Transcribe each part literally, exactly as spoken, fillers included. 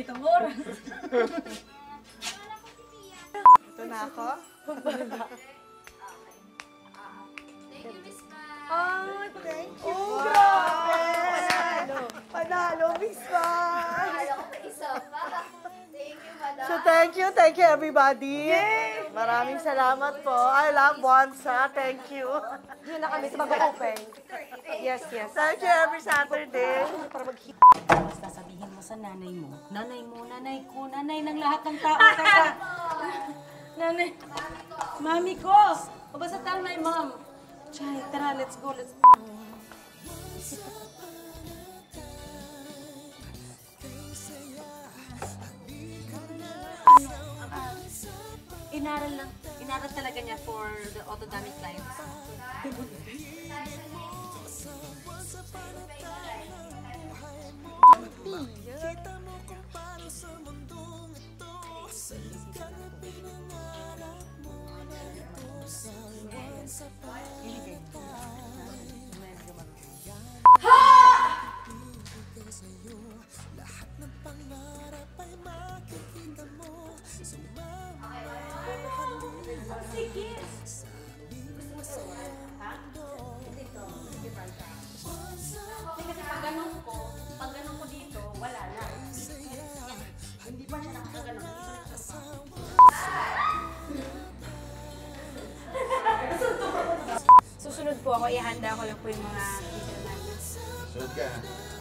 ganitong oras. Ito na ako. Thank you, Miss Ma. Oh, thank you. Oh, grabe. Panalo. Panalo, Miss Ma. Panalo ko pa isa pa. Thank you, madam. So, thank you. Thank you, everybody. Yay! Maraming salamat po. I love Bonsa. Thank you. Yun na kami sa mag-open. Yes, yes. Thank you every Saturday. Basta sabihin mo sa nanay mo, nanay mo, nanay ko, nanay ng lahat ng tao. Tata. Nanay. Mami ko. O basta tell my mom. Chay, tara, let's go, let's go. Inaral lang, inaral talaga niya for the orthodontic clients. Kita mo kung paano sa mundong ito. Ka na pinangarap mo na ito sa walang sa pagkakay. Ibigay sa'yo lahat ng pangarap ay makikita mo. Sumama Sige! Kasi pag ganun ko, pag ganun ko dito, wala na. Hindi pa siya nakakaganon. Susunod po ako, ihanda ko lang po yung mga teacher namin. Sunod ka.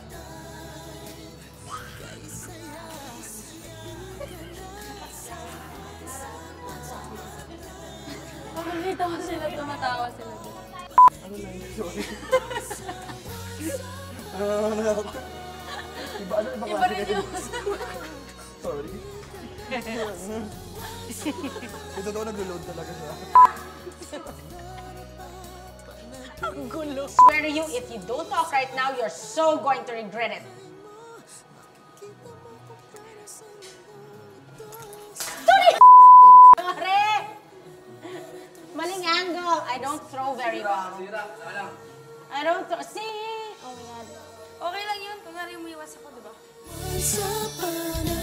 Nakakita ko sila, tumatawa sila. Ano na yun? Sorry. Ano na ako? Iba, ano ibang klase ka din? Sorry. Ito daw nag-load talaga siya. Ang gulo. Swear to you, if you don't talk right now, you're so going to regret it. Sorry! Pare! Maling angle. I don't throw very well. I don't throw. See? Oh my God. Okay lang yun, kung nga rin umiwas ako, diba? Sa panahon